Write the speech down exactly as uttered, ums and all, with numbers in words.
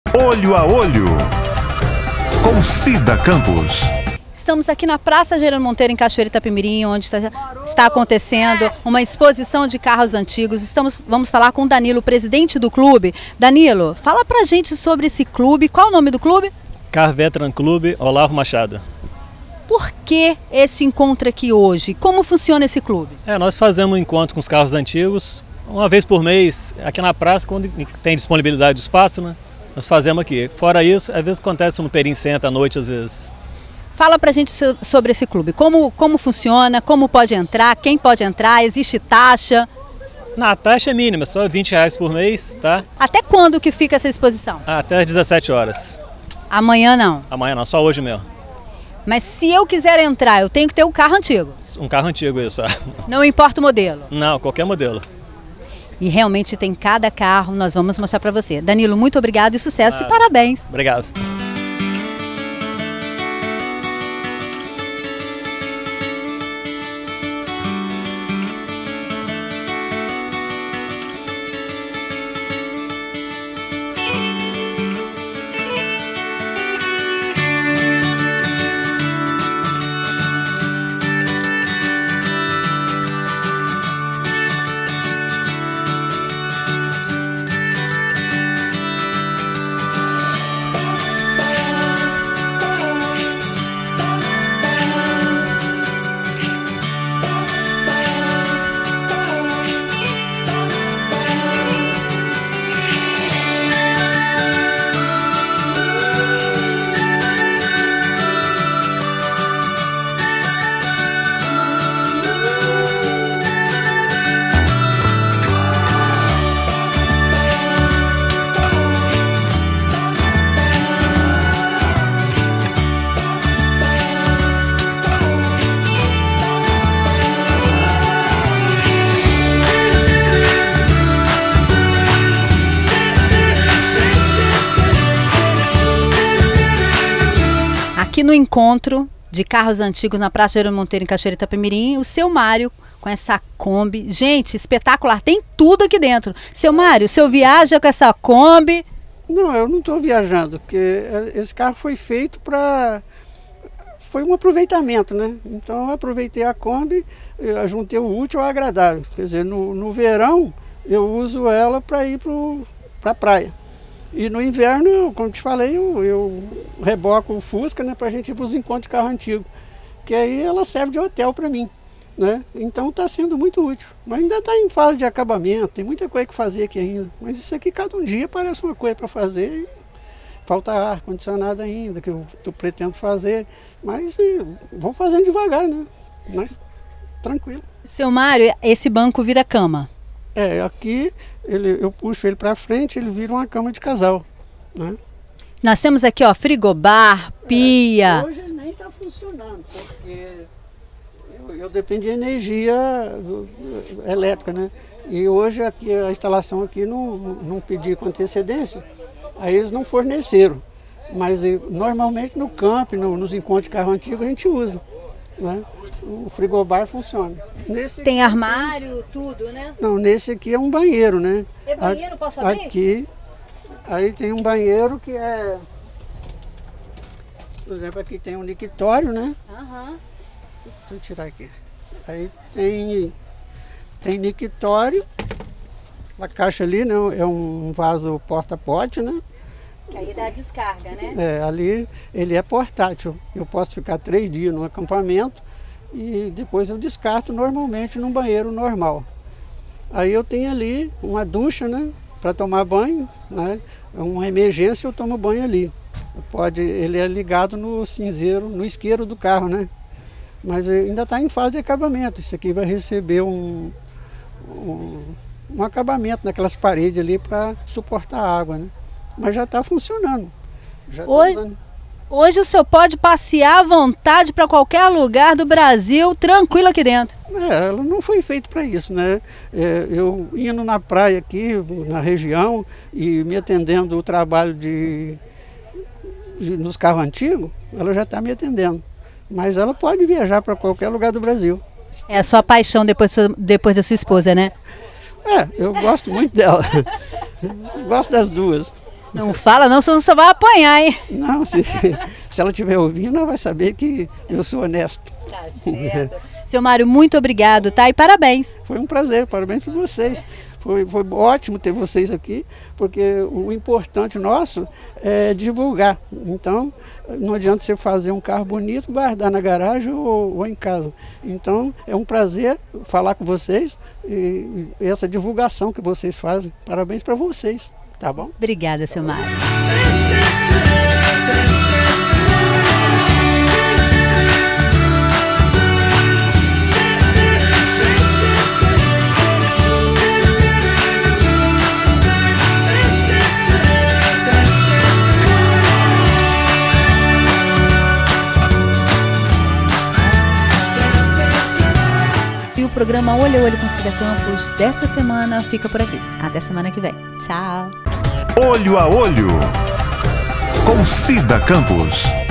Olho a Olho, com Cida Campos. Estamos aqui na Praça Gerando Monteiro, em Cachoeira Itapemirim, onde está, está acontecendo uma exposição de carros antigos. Estamos, vamos falar com o Danilo, presidente do clube. Danilo, fala pra gente sobre esse clube. Qual é o nome do clube? Car Veteran Clube Olavo Machado. Por que esse encontro aqui hoje? Como funciona esse clube? É, nós fazemos um encontro com os carros antigos, uma vez por mês, aqui na praça, quando tem disponibilidade de espaço, né? Nós fazemos aqui. Fora isso, às vezes acontece no Perim Center à noite, às vezes. Fala pra gente sobre esse clube. Como, como funciona, como pode entrar, quem pode entrar, existe taxa? Na taxa é mínima, só vinte reais por mês, tá? Até quando que fica essa exposição? Até às dezessete horas. Amanhã não? Amanhã não, só hoje mesmo. Mas se eu quiser entrar, eu tenho que ter um carro antigo? Um carro antigo, isso. Não importa o modelo? Não, qualquer modelo. E realmente tem cada carro, nós vamos mostrar para você. Danilo, muito obrigado e sucesso ah, e parabéns. Obrigado. Aqui no encontro de carros antigos na Praça Gerando Monteiro, em Cachoeira Itapemirim, o seu Mário com essa Kombi. Gente, espetacular, tem tudo aqui dentro. Seu Mário, o senhor viaja com essa Kombi? Não, eu não estou viajando, porque esse carro foi feito para... Foi um aproveitamento, né? Então eu aproveitei a Kombi, eu juntei o útil ao agradável. Quer dizer, no, no verão eu uso ela para ir para a praia. E no inverno, como te falei, eu, eu reboco o Fusca, né, para a gente ir para os encontros de carro antigo. Que aí ela serve de hotel para mim, né? Então está sendo muito útil. Mas ainda está em fase de acabamento, tem muita coisa que fazer aqui ainda. Mas isso aqui cada um dia parece uma coisa para fazer. E falta ar-condicionado ainda, que eu tô, pretendo fazer. Mas e, vou fazendo devagar, né? Mas tranquilo. Seu Mário, esse banco vira cama? É, aqui ele, eu puxo ele para frente, ele vira uma cama de casal, né? Nós temos aqui, ó, frigobar, pia. É, hoje ele nem está funcionando, porque eu, eu dependo de energia elétrica, né? E hoje aqui a instalação aqui não, não pedi com antecedência, aí eles não forneceram. Mas normalmente no campo, no, nos encontros de carro antigo a gente usa, né? O frigobar funciona. Nesse tem armário, tudo, né? Não, nesse aqui é um banheiro, né? É banheiro, posso abrir? Aqui, aí tem um banheiro que é... Por exemplo, aqui tem um mictório, né? Aham. Deixa eu tirar aqui. Aí tem, tem mictório. A caixa ali, né? É um vaso porta-pote, né? Que aí dá descarga, né? É, ali ele é portátil. Eu posso ficar três dias no acampamento e depois eu descarto normalmente num banheiro normal. Aí eu tenho ali uma ducha, né, para tomar banho, né? Uma emergência eu tomo banho ali. Pode, ele é ligado no cinzeiro, no isqueiro do carro, né? Mas ainda está em fase de acabamento. Isso aqui vai receber um, um, um acabamento naquelas paredes ali para suportar a água, né? Mas já está funcionando. Já hoje, tá usando. Hoje o senhor pode passear à vontade para qualquer lugar do Brasil, tranquilo aqui dentro. É, ela não foi feita para isso, né? É, eu indo na praia aqui, na região, e me atendendo o trabalho de, de nos carros antigos, ela já está me atendendo. Mas ela pode viajar para qualquer lugar do Brasil. É a sua paixão depois, depois da sua esposa, né? É, eu gosto muito dela. Gosto das duas. Não fala não, senão você vai apanhar, hein? Não, se, se ela estiver ouvindo, ela vai saber que eu sou honesto. Tá certo. Seu Mário, muito obrigado, tá? E parabéns. Foi um prazer, parabéns para vocês. Foi, foi ótimo ter vocês aqui, porque o importante nosso é divulgar. Então, não adianta você fazer um carro bonito, guardar na garagem ou, ou em casa. Então, é um prazer falar com vocês e, e essa divulgação que vocês fazem. Parabéns para vocês, tá bom? Obrigada, seu Mário. E o programa Olho a Olho com Cida Campos desta semana fica por aqui. Até semana que vem. Tchau. Olho a Olho com Cida Campos.